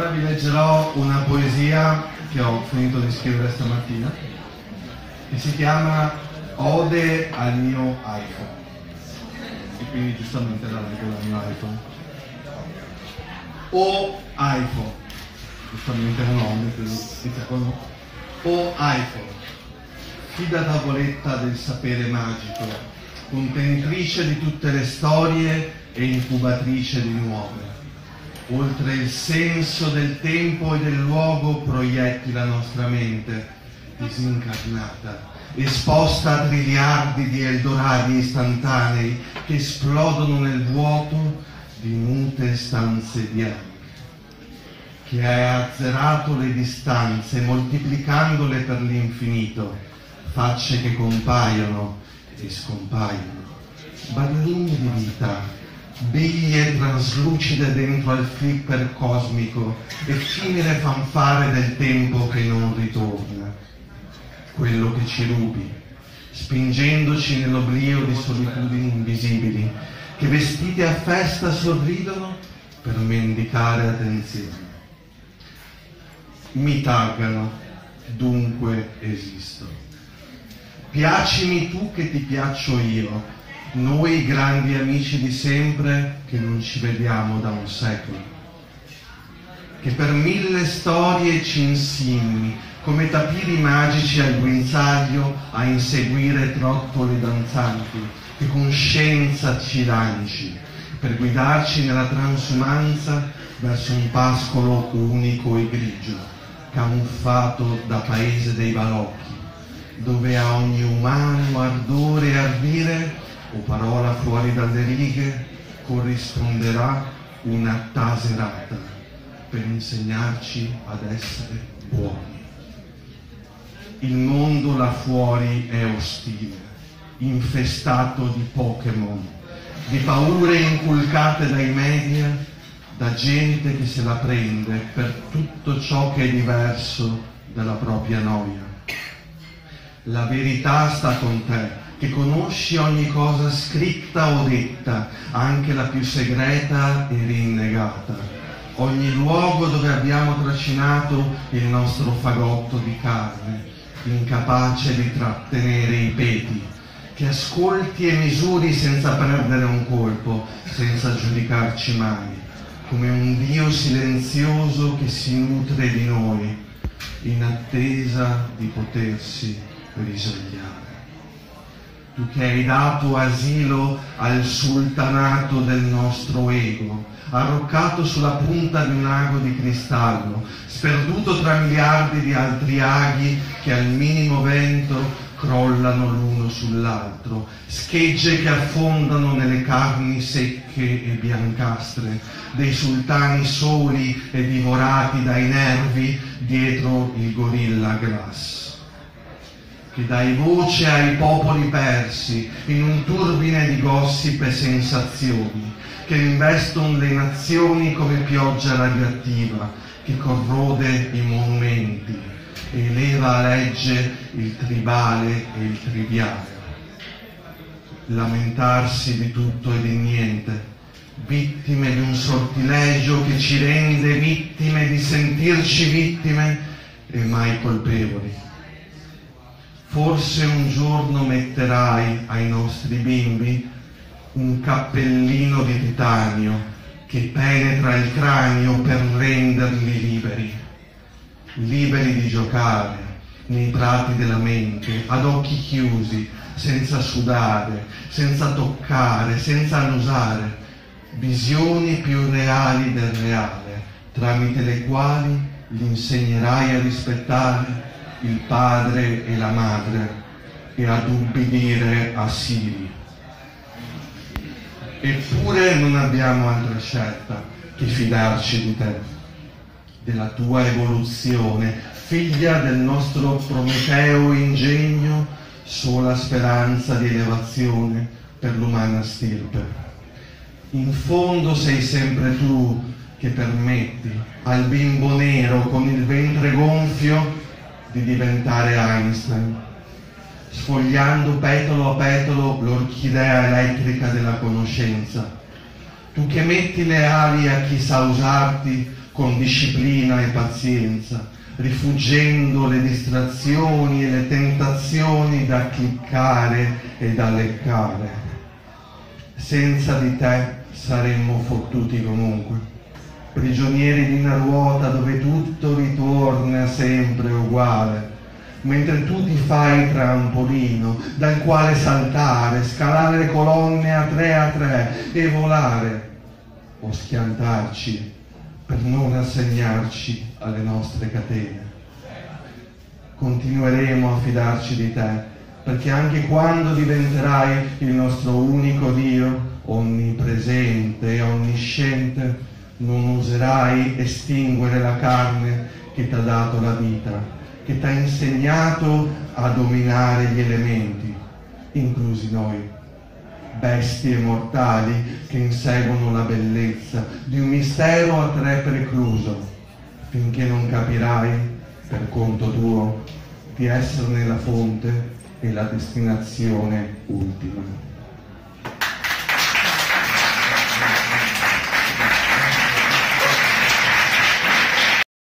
Ora vi leggerò una poesia che ho finito di scrivere stamattina, che si chiama Ode al mio iPhone. E quindi giustamente la leggo dal mio iPhone. O iPhone, giustamente un nome che inizia con O iPhone, fida tavoletta del sapere magico, contentrice di tutte le storie e incubatrice di nuove. Oltre il senso del tempo e del luogo proietti la nostra mente, disincarnata, esposta a triliardi di eldoradi istantanei che esplodono nel vuoto di mute stanze bianche, che hai azzerato le distanze moltiplicandole per l'infinito, facce che compaiono e scompaiono, ballerini di vita, biglie traslucide dentro al flipper cosmico, effimere fanfare del tempo che non ritorna, quello che ci rubi, spingendoci nell'oblio di solitudini invisibili, che vestite a festa sorridono per mendicare attenzione. Mi taggano, dunque esisto. Piacimi tu che ti piaccio io, noi grandi amici di sempre che non ci vediamo da un secolo, che per 1000 storie ci insinui come tapiri magici al guinzaglio a inseguire trottole danzanti, che con scienza ci lanci per guidarci nella transumanza verso un pascolo unico e grigio, camuffato da paese dei balocchi, dove a ogni umano ardore e ardire o parola fuori dalle righe corrisponderà una taserata per insegnarci ad essere buoni. Il mondo là fuori è ostile, infestato di Pokémon, di paure inculcate dai media, da gente che se la prende per tutto ciò che è diverso dalla propria noia. La verità sta con te, che conosci ogni cosa scritta o detta, anche la più segreta e rinnegata, ogni luogo dove abbiamo trascinato il nostro fagotto di carne, incapace di trattenere i peti, che ascolti e misuri senza perdere un colpo, senza giudicarci mai, come un Dio silenzioso che si nutre di noi, in attesa di potersi risvegliare. Tu che hai dato asilo al sultanato del nostro ego, arroccato sulla punta di un ago di cristallo, sperduto tra miliardi di altri aghi che al minimo vento crollano l'uno sull'altro, schegge che affondano nelle carni secche e biancastre dei sultani soli e divorati dai nervi dietro il Gorilla Glass, che dai voce ai popoli persi in un turbine di gossip e sensazioni, che investono le nazioni come pioggia radioattiva, che corrode i monumenti e eleva a legge il tribale e il triviale. Lamentarsi di tutto e di niente, vittime di un sortilegio che ci rende vittime di sentirci vittime e mai colpevoli. Forse un giorno metterai ai nostri bimbi un cappellino di titanio che penetra il cranio per renderli liberi, liberi di giocare nei prati della mente, ad occhi chiusi, senza sudare, senza toccare, senza annusare, visioni più reali del reale, tramite le quali li insegnerai a rispettare il padre e la madre e ad ubbidire a Siri. Eppure non abbiamo altra scelta che fidarci di te, della tua evoluzione, figlia del nostro prometeo ingegno, sola speranza di elevazione per l'umana stirpe. In fondo sei sempre tu che permetti al bimbo nero con il ventre gonfio di diventare Einstein, sfogliando petalo a petalo l'orchidea elettrica della conoscenza. Tu che metti le ali a chi sa usarti con disciplina e pazienza, rifuggendo le distrazioni e le tentazioni da cliccare e da leccare. Senza di te saremmo fottuti comunque, prigionieri di una ruota dove tutto ritorna sempre uguale, mentre tu ti fai trampolino dal quale saltare, scalare le colonne a tre e volare, o schiantarci per non rassegnarci alle nostre catene. Continueremo a fidarci di te, perché anche quando diventerai il nostro unico Dio, onnipresente e onnisciente, non userai estinguere la carne che ti ha dato la vita, che ti ha insegnato a dominare gli elementi, inclusi noi, bestie mortali che inseguono la bellezza di un mistero a tre precluso, finché non capirai, per conto tuo, di esserne la fonte e la destinazione ultima.